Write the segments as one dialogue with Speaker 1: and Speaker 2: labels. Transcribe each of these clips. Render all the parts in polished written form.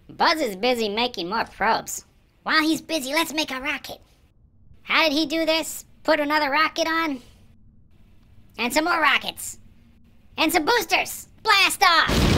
Speaker 1: Buzz is busy making more probes. While he's busy, let's make a rocket. How did he do this? Put another rocket on? And some more rockets. And some boosters! Blast off!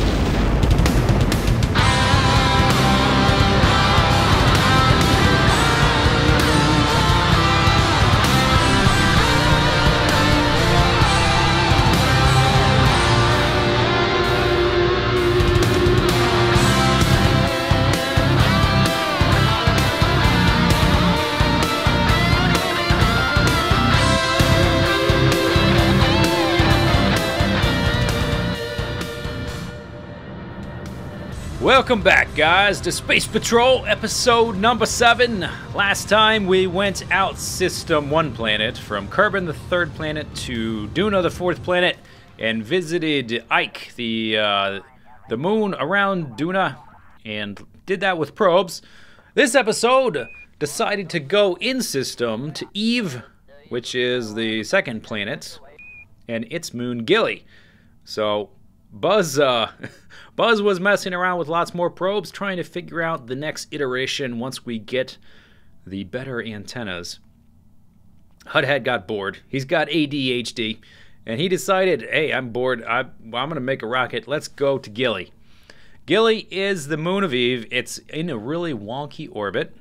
Speaker 2: Welcome back, guys, to Space Patrol episode number 7. Last time we went out System 1 planet, from Kerbal the 3rd planet to Duna the 4th planet, and visited Ike, the moon around Duna, and did that with probes. This episode decided to go in system to E.V.E, which is the 2nd planet, and its moon Gilly. So Buzz was messing around with lots more probes, trying to figure out the next iteration once we get the better antennas. Hudhead got bored. He's got ADHD, and he decided, hey, I'm bored. I'm going to make a rocket. Let's go to Gilly. Gilly is the moon of E.V.E. It's in a really wonky orbit.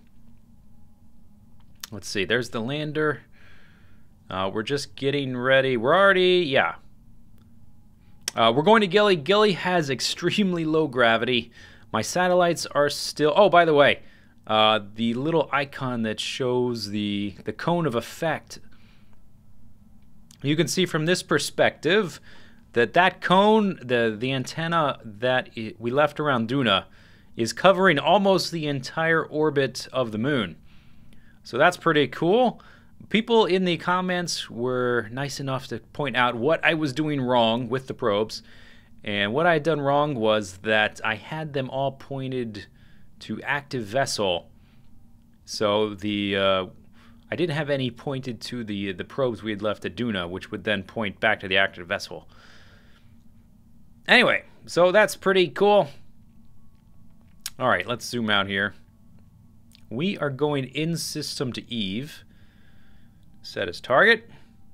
Speaker 2: Let's see. There's the lander. We're just getting ready. We're already, yeah. We're going to Gilly. Gilly has extremely low gravity. My satellites are still... Oh, by the way, the little icon that shows the cone of effect. You can see from this perspective that cone, the antenna that we left around Duna, is covering almost the entire orbit of the moon. So that's pretty cool. People in the comments were nice enough to point out what I was doing wrong with the probes. And what I had done wrong was that I had them all pointed to active vessel. So I didn't have any pointed to the probes we had left at Duna, which would then point back to the active vessel. Anyway, so that's pretty cool. All right, let's zoom out here. We are going in system to E.V.E. Set as target.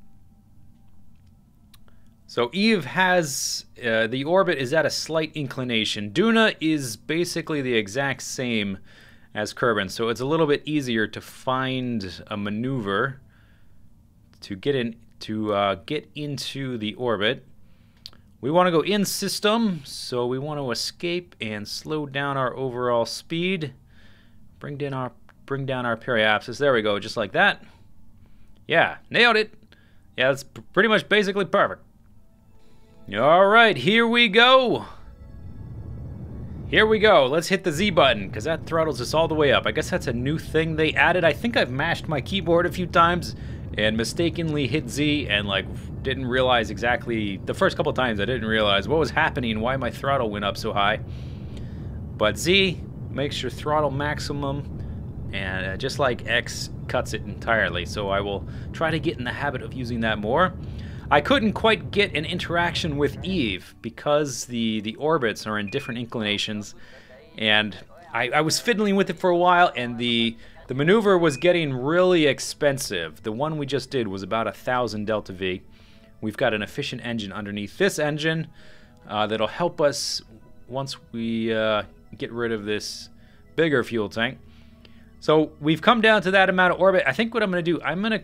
Speaker 2: So E.V.E. has, the orbit is at a slight inclination. Duna is basically the exact same as Kerbal, so it's a little bit easier to find a maneuver to get into the orbit. We want to go in system, so we want to escape and slow down our overall speed. Bring down our periapsis. There we go, just like that. Yeah, nailed it. Yeah, that's pretty much basically perfect. All right, here we go. Here we go. Let's hit the Z button, because that throttles us all the way up. I guess that's a new thing they added. I think I've mashed my keyboard a few times and mistakenly hit Z and didn't realize exactly. The first couple times I didn't realize what was happening, why my throttle went up so high. But Z makes your throttle maximum, and just like X cuts it entirely, so I will try to get in the habit of using that more. I couldn't quite get an interaction with E.V.E. because the orbits are in different inclinations, and I was fiddling with it for a while, and the maneuver was getting really expensive. The one we just did was about 1,000 delta V. We've got an efficient engine underneath this engine that'll help us once we get rid of this bigger fuel tank. So we've come down to that amount of orbit. I think what I'm going to do, I'm going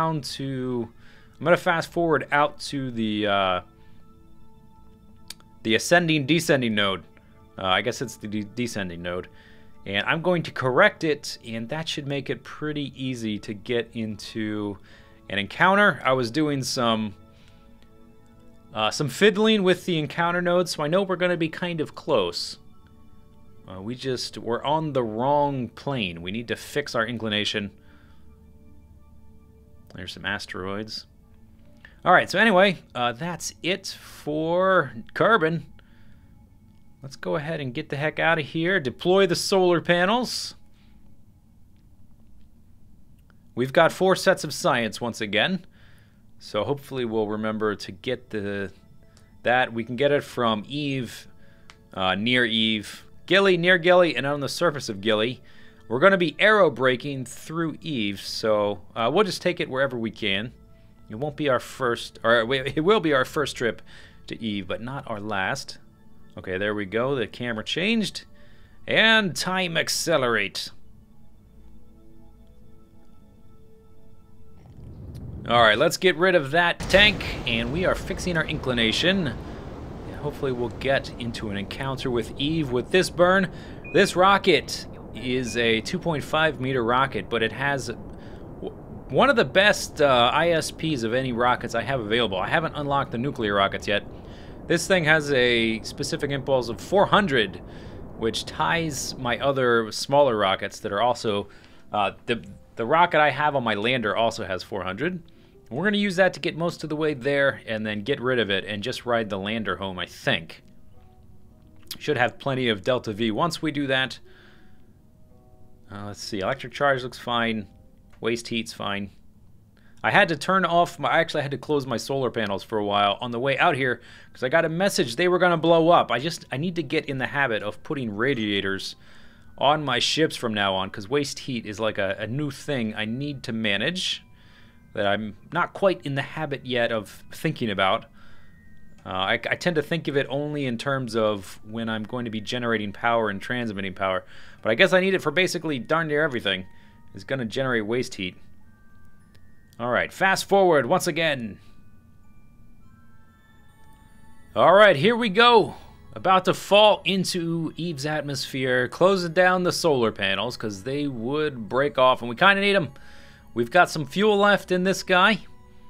Speaker 2: to fast forward out to the ascending descending node. I guess it's the descending node. And I'm going to correct it, and that should make it pretty easy to get into an encounter. I was doing some fiddling with the encounter node, so I know we're going to be kind of close. We're on the wrong plane. We need to fix our inclination. There's some asteroids. Alright, so anyway, that's it for Kerbal. Let's go ahead and get the heck out of here. Deploy the solar panels. We've got 4 sets of science once again. So hopefully we'll remember to get that. We can get it from E.V.E, near E.V.E, Gilly, near Gilly, and on the surface of Gilly. We're going to be aerobraking through E.V.E, so we'll just take it wherever we can. It won't be our first, or it will be our first trip to E.V.E, but not our last. Okay, there we go. The camera changed. And time accelerate. Alright, let's get rid of that tank, and we are fixing our inclination. And hopefully we'll get into an encounter with E.V.E with this burn. This rocket is a 2.5 meter rocket, but it has one of the best ISPs of any rockets I have available. I haven't unlocked the nuclear rockets yet. This thing has a specific impulse of 400, which ties my other smaller rockets that are also... the rocket I have on my lander also has 400. We're going to use that to get most of the way there and then get rid of it and just ride the lander home, I think. Should have plenty of Delta V once we do that. Let's see, electric charge looks fine. Waste heat's fine. I had to turn off I actually had to close my solar panels for a while on the way out here because I got a message they were going to blow up. I need to get in the habit of putting radiators on my ships from now on, because waste heat is like a new thing I need to manage that I'm not quite in the habit yet of thinking about. I tend to think of it only in terms of when I'm going to be generating power and transmitting power, but I guess I need it for basically darn near everything. It's going to generate waste heat. Alright, fast forward once again. Alright, here we go. About to fall into E.V.E.'s atmosphere, closing down the solar panels because they would break off, and we kind of need them. We've got some fuel left in this guy.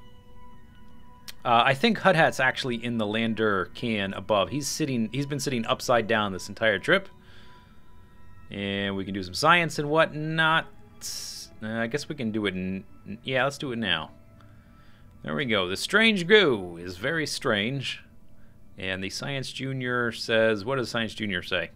Speaker 2: I think Hudhat's actually in the lander can above. He's been sitting upside down this entire trip. And we can do some science and whatnot. I guess we can do it yeah, let's do it now. There we go. The strange goo is very strange. And the Science Junior says, what does Science Junior say?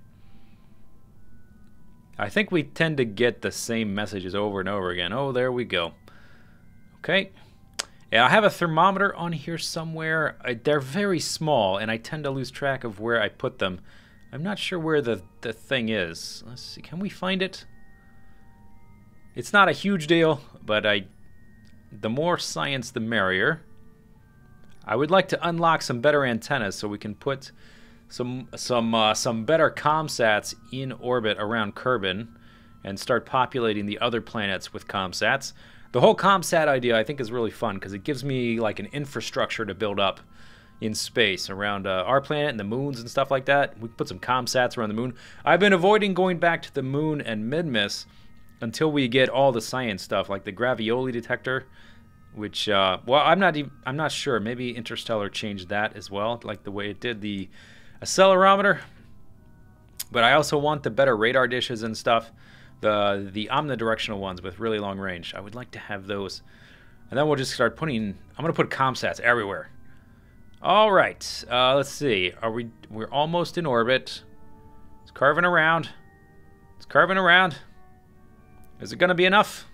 Speaker 2: I think we tend to get the same messages over and over again. Oh, there we go. Okay. Yeah, I have a thermometer on here somewhere. They're very small, and I tend to lose track of where I put them. I'm not sure where the thing is. Let's see. Can we find it? It's not a huge deal, but the more science, the merrier. I would like to unlock some better antennas so we can put some better comsats in orbit around Kerbin and start populating the other planets with comsats. The whole comsat idea I think is really fun because it gives me like an infrastructure to build up in space around our planet and the moons and stuff like that. We can put some comsats around the moon. I've been avoiding going back to the moon and Midmiss until we get all the science stuff like the gravioli detector. Which, well, I'm not sure. Maybe Interstellar changed that as well, like the way it did the accelerometer. But I also want the better radar dishes and stuff, the omnidirectional ones with really long range. I would like to have those, and then we'll just start putting. I'm gonna put comsats everywhere. All right. Let's see. We're almost in orbit. It's curving around. It's curving around. Is it gonna be enough?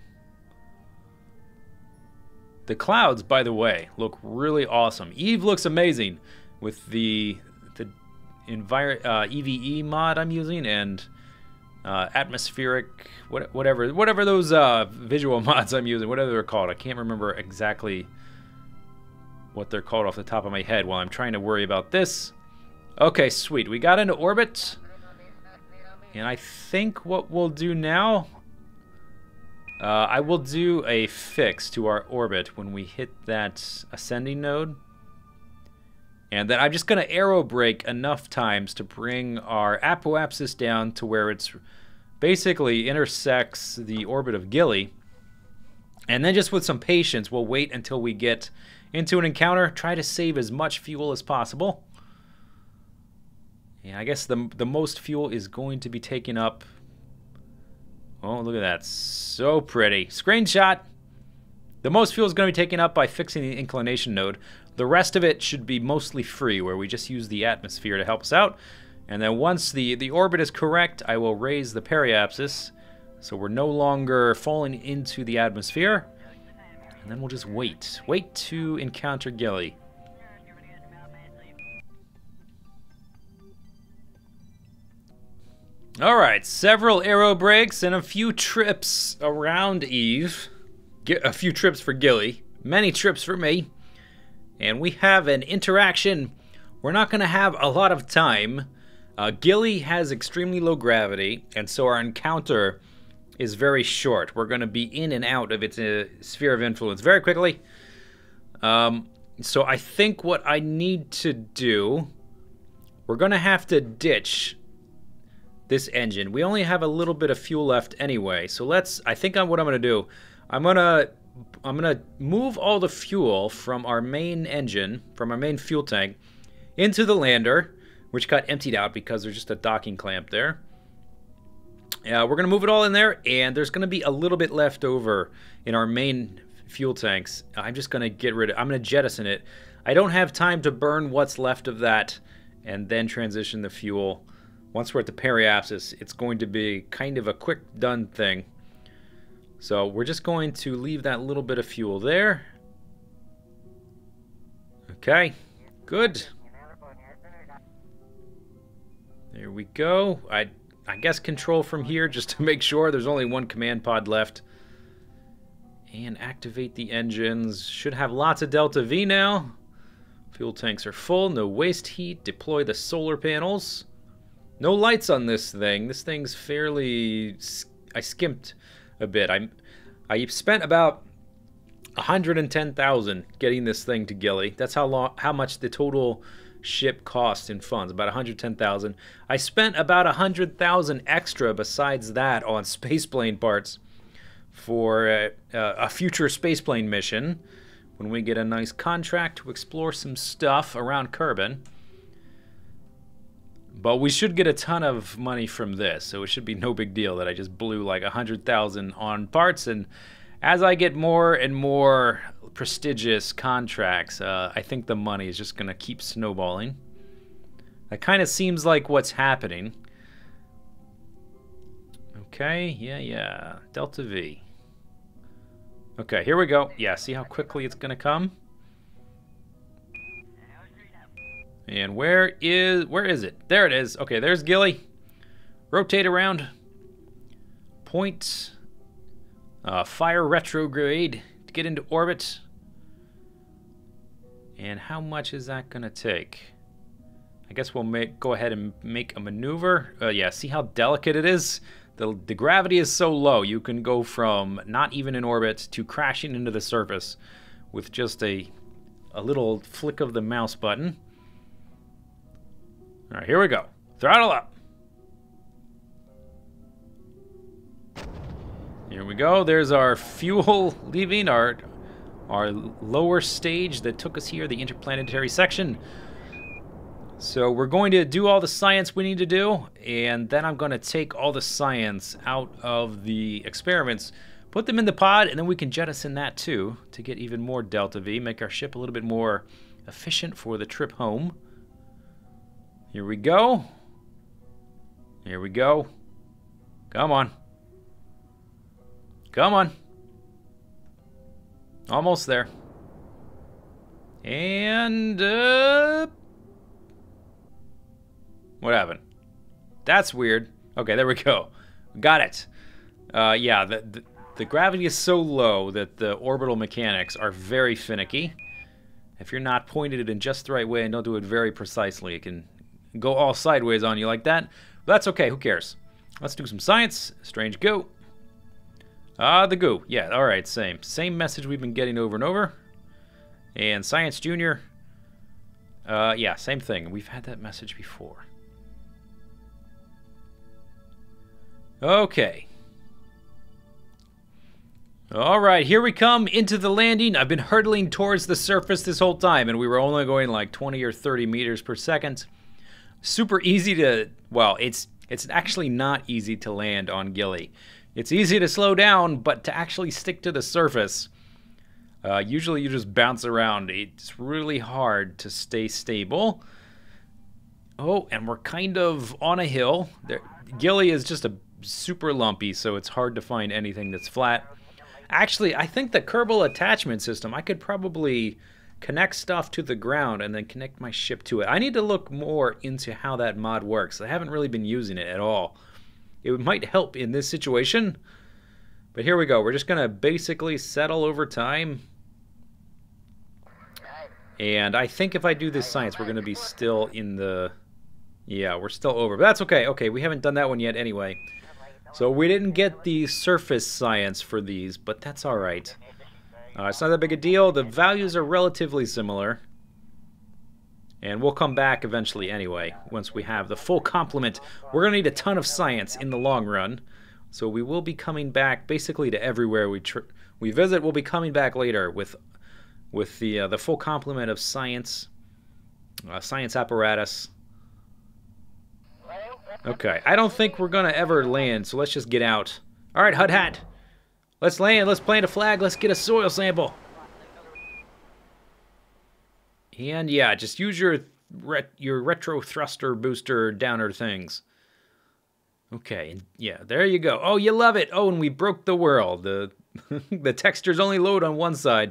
Speaker 2: The clouds, by the way, look really awesome. E.V.E looks amazing with the E.V.E mod I'm using and atmospheric, whatever those visual mods I'm using, whatever they're called. I can't remember exactly what they're called off the top of my head while I'm trying to worry about this. Okay, sweet. We got into orbit. And I think what we'll do now... I will do a fix to our orbit when we hit that ascending node. And then I'm just going to aerobrake enough times to bring our apoapsis down to where it's basically intersects the orbit of Gilly. And then just with some patience, we'll wait until we get into an encounter, try to save as much fuel as possible. Yeah, I guess the most fuel is going to be taken up... Oh, look at that. So pretty. Screenshot. The most fuel is going to be taken up by fixing the inclination node. The rest of it should be mostly free, where we just use the atmosphere to help us out. And then once the orbit is correct, I will raise the periapsis, so we're no longer falling into the atmosphere. And then we'll just wait. Wait to encounter Gilly. Alright, several aero breaks and a few trips around Eve. A few trips for Gilly. Many trips for me. And we have an interaction. We're not going to have a lot of time. Gilly has extremely low gravity, and so our encounter is very short. We're going to be in and out of its sphere of influence very quickly. So I think what I need to do, we're going to have to ditch this engine. We only have a little bit of fuel left anyway, so I think what I'm going to do, I'm gonna move all the fuel from our main engine, from our main fuel tank, into the lander, which got emptied out because there's just a docking clamp there. We're gonna move it all in there, and there's gonna be a little bit left over in our main fuel tanks. I'm just gonna I'm gonna jettison it. I don't have time to burn what's left of that and then transition the fuel. Once we're at the periapsis, it's going to be kind of a quick done thing. So we're just going to leave that little bit of fuel there. Okay, good. There we go. I guess control from here just to make sure there's only one command pod left. And activate the engines. Should have lots of delta V now. Fuel tanks are full, no waste heat. Deploy the solar panels. No lights on this thing. This thing's fairly... I skimped a bit. I spent about 110,000 getting this thing to Gilly. That's how much the total ship cost in funds, about 110,000. I spent about 100,000 extra besides that on spaceplane parts for a future spaceplane mission when we get a nice contract to explore some stuff around Kerbin. But we should get a ton of money from this, so it should be no big deal that I just blew like 100,000 on parts. And as I get more and more prestigious contracts, I think the money is just going to keep snowballing. That kind of seems like what's happening. Okay, yeah. Delta V. Okay, here we go. Yeah, see how quickly it's going to come? And where is it? There it is. Okay, there's Gilly. Rotate around. Point. Fire retrograde to get into orbit. And how much is that going to take? I guess we'll go ahead and make a maneuver. Yeah, see how delicate it is? The gravity is so low, you can go from not even in orbit to crashing into the surface with just a little flick of the mouse button. All right, here we go. Throttle up. Here we go. There's our fuel leaving, our lower stage that took us here, the interplanetary section. So we're going to do all the science we need to do, and then I'm going to take all the science out of the experiments, put them in the pod, and then we can jettison that too to get even more delta V, make our ship a little bit more efficient for the trip home. Here we go. Here we go. Come on. Come on. Almost there. And, what happened? That's weird. Okay, there we go. Got it. Yeah, the gravity is so low that the orbital mechanics are very finicky. If you're not pointed in just the right way and don't do it very precisely, it can go all sideways on you like that. But that's okay, who cares? Let's do some science. Strange goo. The goo. Yeah, alright, same. Same message we've been getting over and over. And Science Junior. Yeah, same thing. We've had that message before. Okay. Alright, here we come into the landing. I've been hurtling towards the surface this whole time, and we were only going like 20 or 30 meters per second. Super easy to... Well, it's actually not easy to land on Gilly. It's easy to slow down, but to actually stick to the surface, usually you just bounce around. It's really hard to stay stable. Oh, and we're kind of on a hill. Gilly is just a super lumpy, so it's hard to find anything that's flat. Actually, I think the Kerbal attachment system, I could probably connect stuff to the ground and then connect my ship to it. I need to look more into how that mod works. I haven't really been using it at all. It might help in this situation. But here we go. We're just going to basically settle over time. And I think if I do this science, we're going to be still in the... Yeah, we're still over. But that's okay. Okay, we haven't done that one yet anyway. So we didn't get the surface science for these, but that's all right. It's not that big a deal. The values are relatively similar. And we'll come back eventually anyway, once we have the full complement. We're going to need a ton of science in the long run. So we will be coming back basically to everywhere we visit. We'll be coming back later with the full complement of science, science apparatus. Okay, I don't think we're going to ever land, so let's just get out. All right, Hut Hat. Let's land, let's plant a flag, let's get a soil sample. And yeah, just use your retro thruster booster downer things. Okay, and yeah, there you go. Oh, you love it. Oh, and we broke the world. The the textures only load on one side.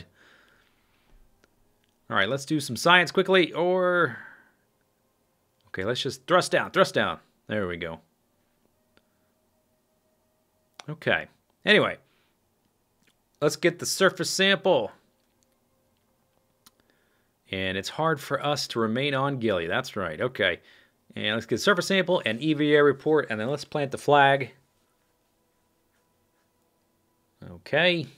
Speaker 2: All right, let's do some science quickly, or... Okay, let's just thrust down, thrust down. There we go. Okay, anyway. Let's get the surface sample. And it's hard for us to remain on Gilly. That's right. Okay. And let's get surface sample and E.V.E report, and then let's plant the flag. Okay.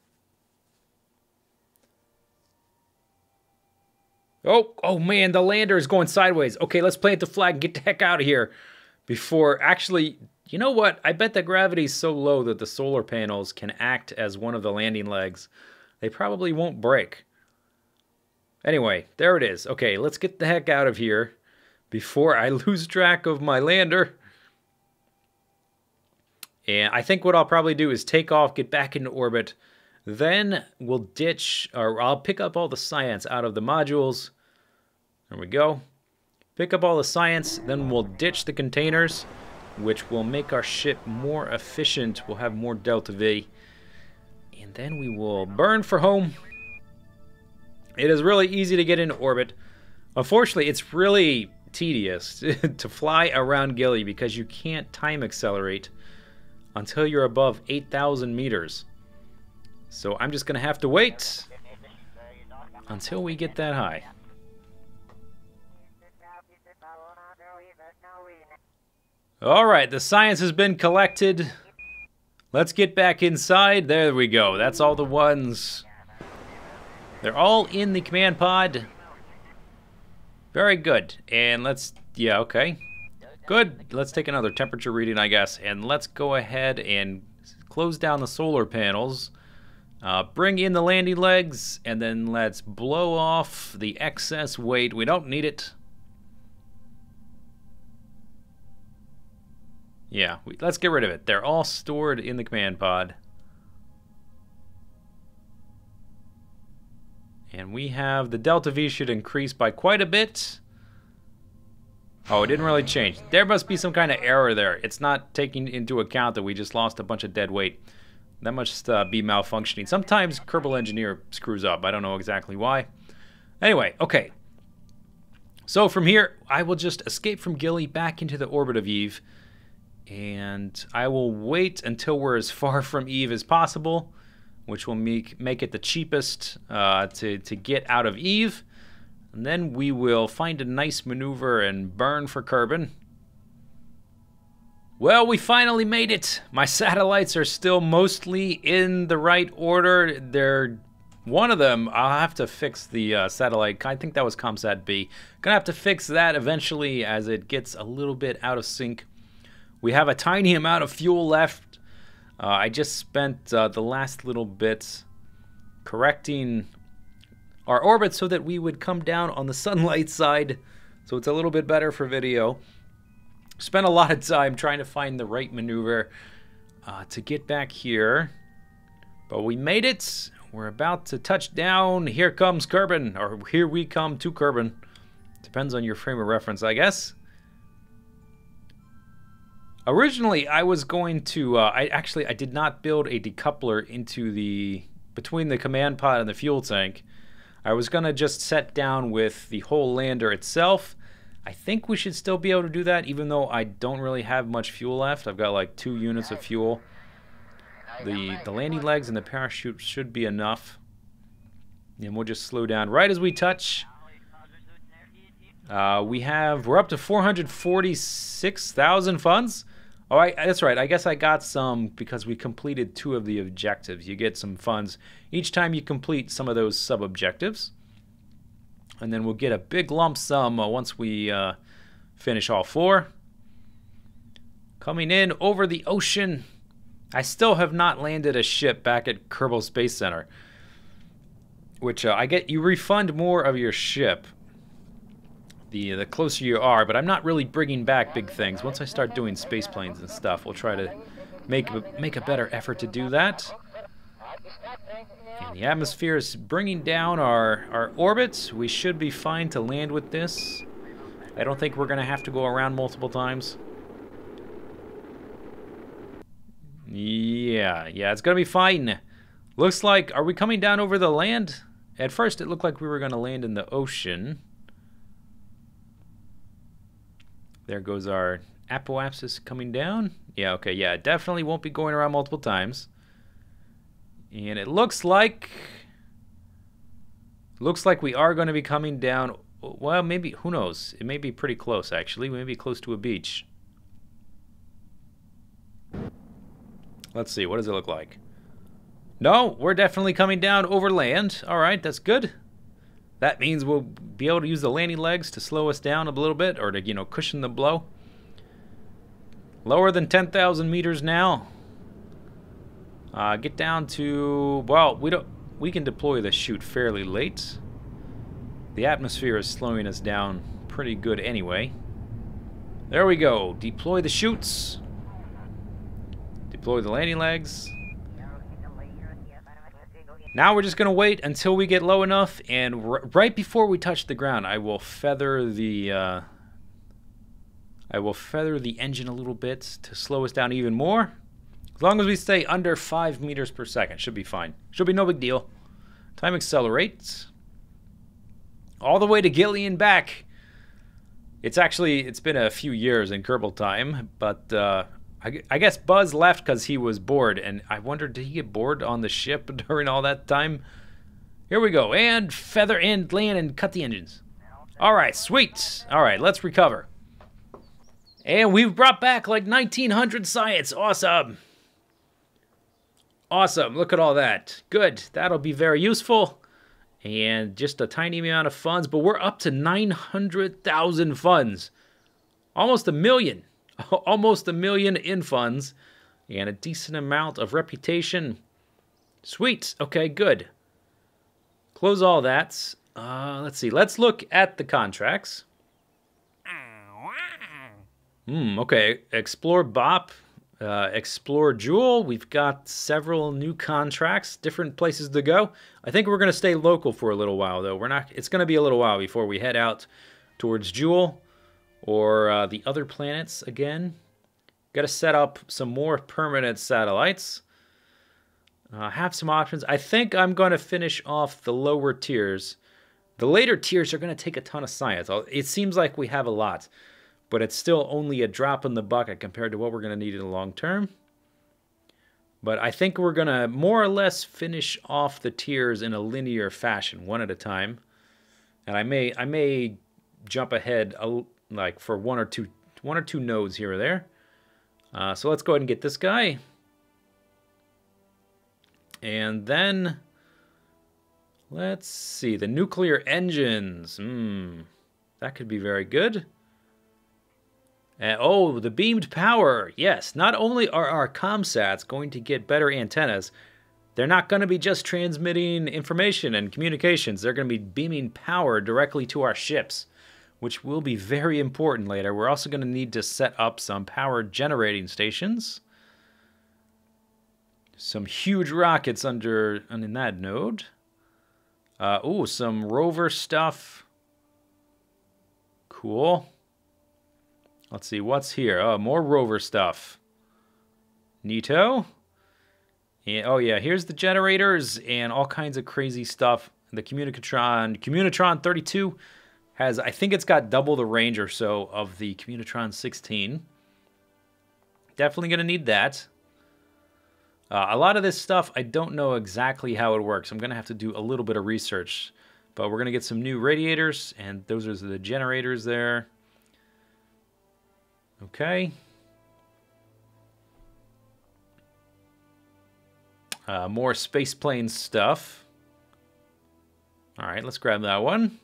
Speaker 2: Oh man, the lander is going sideways. Okay, let's plant the flag and get the heck out of here. Before, actually, you know what? I bet the gravity is so low that the solar panels can act as one of the landing legs. They probably won't break. Anyway, there it is. Okay, let's get the heck out of here before I lose track of my lander. And I think what I'll probably do is take off, get back into orbit, then we'll ditch, or I'll pick up all the science out of the modules. There we go. Pick up all the science, then we'll ditch the containers, which will make our ship more efficient. We'll have more Delta V. And then we will burn for home. It is really easy to get into orbit. Unfortunately, it's really tedious to fly around Gilly because you can't time accelerate until you're above 8,000 meters. So I'm just going to have to wait until we get that high. All right, the science has been collected. Let's get back inside. There we go. That's all the ones. They're all in the command pod. Very good. And let's, yeah, okay. Good. Let's take another temperature reading, I guess. And let's go ahead and close down the solar panels. Bring in the landing legs. And then let's blow off the excess weight. We don't need it. Yeah, let's get rid of it. They're all stored in the command pod. And we have the Delta V should increase by quite a bit. Oh, it didn't really change. There must be some kind of error there. It's not taking into account that we just lost a bunch of dead weight. That must be malfunctioning. Sometimes Kerbal Engineer screws up. I don't know exactly why. Anyway, okay. So from here, I will just escape from Gilly back into the orbit of E.V.E. And I will wait until we're as far from E.V.E. as possible, which will make it the cheapest to get out of E.V.E. And then we will find a nice maneuver and burn for Kerbin. Well, we finally made it. My satellites are still mostly in the right order. They're one of them. I'll have to fix the satellite. I think that was ComSat B. Gonna have to fix that eventually as it gets a little bit out of sync. We have a tiny amount of fuel left. I just spent the last little bit correcting our orbit so that we would come down on the sunlight side, so it's a little bit better for video. Spent a lot of time trying to find the right maneuver to get back here, but we made it. We're about to touch down. Here comes Kerbin, or here we come to Kerbin. Depends on your frame of reference, I guess. Originally, I was going to, I did not build a decoupler into between the command pod and the fuel tank. I was going to just set down with the whole lander itself. I think we should still be able to do that, even though I don't really have much fuel left. I've got like 2 units of fuel. The landing legs and the parachute should be enough. And we'll just slow down right as we touch. We're up to 446,000 funds. Oh, that's right. I guess I got some because we completed 2 of the objectives. You get some funds each time you complete some of those sub-objectives. And then we'll get a big lump sum once we finish all 4. Coming in over the ocean. I still have not landed a ship back at Kerbal Space Center. Which you refund more of your ship the closer you are, but I'm not really bringing back big things. Once I start doing space planes and stuff, we'll try to make a better effort to do that. And the atmosphere is bringing down our orbit. We should be fine to land with this. I don't think we're going to have to go around multiple times. Yeah, it's going to be fine. Looks like, are we coming down over the land? At first it looked like we were going to land in the ocean. There goes our apoapsis coming down. Yeah, okay, yeah, definitely won't be going around multiple times. And it looks like we are going to be coming down. Well, maybe, who knows? It may be pretty close, actually. We may be close to a beach. Let's see, what does it look like? No, we're definitely coming down over land. All right, that's good. That means we'll be able to use the landing legs to slow us down a little bit, or to, you know, cushion the blow. Lower than 10,000 meters now. Get down to, well, we can deploy the chute fairly late. The atmosphere is slowing us down pretty good anyway. There we go. Deploy the chutes. Deploy the landing legs. Now we're just going to wait until we get low enough, and right before we touch the ground, I will feather the engine a little bit to slow us down even more. As long as we stay under 5 meters per second, should be fine. Should be no big deal. Time accelerates. All the way to Gilly and back. It's been a few years in Kerbal time, but I guess Buzz left because he was bored, and I wondered, did he get bored on the ship during all that time? Here we go, and feather and land and cut the engines. All right, sweet. All right, let's recover. And we've brought back like 1,900 science. Awesome. Awesome, look at all that. Good, that'll be very useful. And just a tiny amount of funds, but we're up to 900,000 funds. Almost 1 million. Almost 1 million in funds, and a decent amount of reputation. Sweet. Okay, good. Close all that. Let's see. Let's look at the contracts. Okay. Explore BOP. Explore Jewel. We've got several new contracts, different places to go. I think we're going to stay local for a little while, though. It's going to be a little while before we head out towards Jewel. Or the other planets again. Got to set up some more permanent satellites. Have some options. I think I'm going to finish off the lower tiers. The later tiers are going to take a ton of science. It seems like we have a lot, but it's still only a drop in the bucket compared to what we're going to need in the long term. But I think we're going to more or less finish off the tiers in a linear fashion, one at a time. And I may jump ahead like for one or two nodes here or there. So let's go ahead and get this guy. And then let's see, the nuclear engines. That could be very good. Oh, the beamed power. Yes, not only are our comsats going to get better antennas, they're not going to be just transmitting information and communications. They're going to be beaming power directly to our ships, which will be very important later. We're also going to need to set up some power generating stations. Some huge rockets in that node. Oh, some rover stuff. Cool. Let's see, what's here? Oh, more rover stuff. Neato. And, oh yeah, here's the generators and all kinds of crazy stuff. The Communicatron 32. Has, I think it's got double the range or so of the Commutron 16. Definitely going to need that. A lot of this stuff, I don't know exactly how it works. I'm going to have to do a little bit of research. But we're going to get some new radiators, and those are the generators there. Okay. More spaceplane stuff. All right, let's grab that one.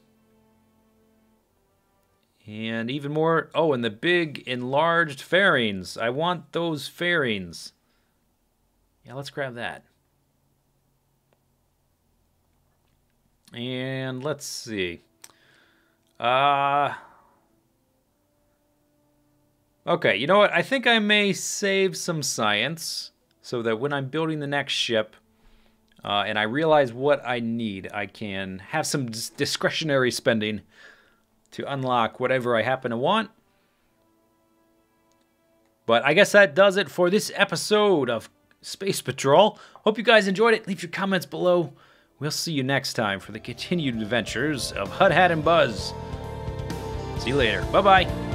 Speaker 2: And even more. Oh, and the big enlarged fairings. I want those fairings. Yeah, let's grab that. And let's see. Okay, you know what? I think I may save some science so that when I'm building the next ship and I realize what I need, I can have some discretionary spending to unlock whatever I happen to want. But I guess that does it for this episode of Space Patrol. Hope you guys enjoyed it. Leave your comments below. We'll see you next time for the continued adventures of Hud, Hat, and Buzz. See you later. Bye-bye.